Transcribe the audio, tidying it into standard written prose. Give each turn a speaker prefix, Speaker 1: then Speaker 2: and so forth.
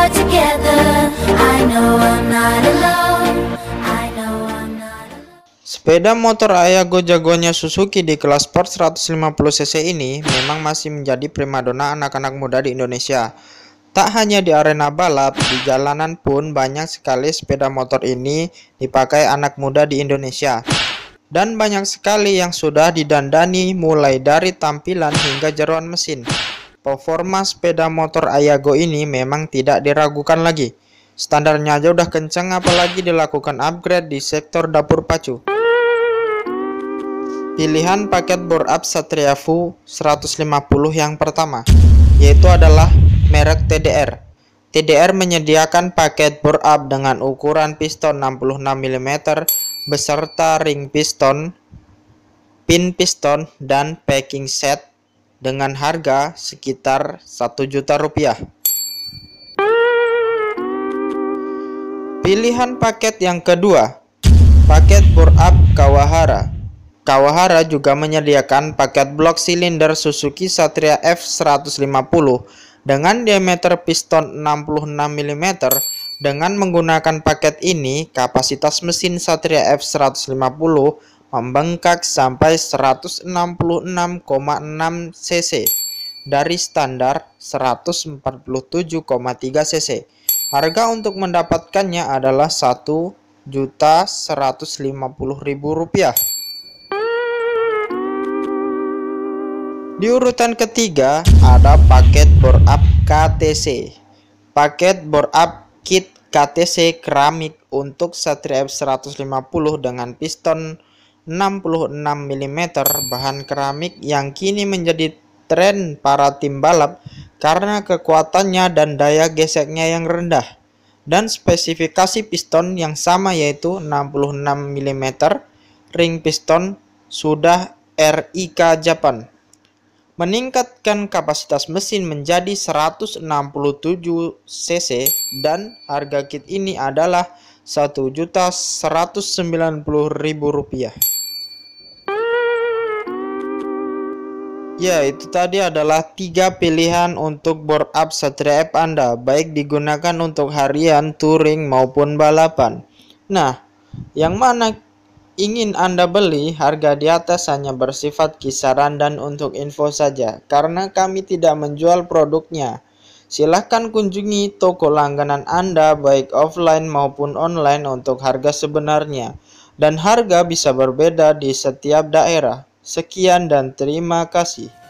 Speaker 1: are together. I know I'm not alone. I know I'm not alone.
Speaker 2: Sepeda motor Ayago jagonya Suzuki di kelas sport 150cc ini memang masih menjadi primadona anak-anak muda di Indonesia. Tak hanya di arena balap, di jalanan pun banyak sekali sepeda motor ini dipakai anak muda di Indonesia. Dan banyak sekali yang sudah didandani mulai dari tampilan hingga jeroan mesin. Performa sepeda motor Ayago ini memang tidak diragukan lagi. Standarnya aja udah kenceng, apalagi dilakukan upgrade di sektor dapur pacu. Pilihan paket bore up Satria Fu 150 yang pertama, yaitu adalah merek TDR. TDR menyediakan paket bore up dengan ukuran piston 66 mm beserta ring piston, pin piston, dan packing set dengan harga sekitar 1 juta rupiah. Pilihan paket yang kedua, paket bore up Kawahara. Kawahara juga menyediakan paket blok silinder Suzuki Satria F150 dengan diameter piston 66 mm. Dengan menggunakan paket ini, kapasitas mesin Satria F150 membengkak sampai 166,6 cc dari standar 147,3 cc. Harga untuk mendapatkannya adalah Rp1.150.000. Di urutan ketiga ada paket bore up KTC. Paket bore up kit KTC keramik untuk Satria F150 dengan piston 66 mm bahan keramik yang kini menjadi tren para tim balap karena kekuatannya dan daya geseknya yang rendah, dan spesifikasi piston yang sama yaitu 66 mm. Ring piston sudah RIK Japan. Meningkatkan kapasitas mesin menjadi 167 cc dan harga kit ini adalah Rp1.190.000. Ya, itu tadi adalah 3 pilihan untuk bore up Satria F Anda, baik digunakan untuk harian, touring maupun balapan. Nah, yang mana ingin Anda beli? Harga di atas hanya bersifat kisaran dan untuk info saja, karena kami tidak menjual produknya. Silahkan kunjungi toko langganan Anda baik offline maupun online untuk harga sebenarnya, dan harga bisa berbeda di setiap daerah. Sekian dan terima kasih.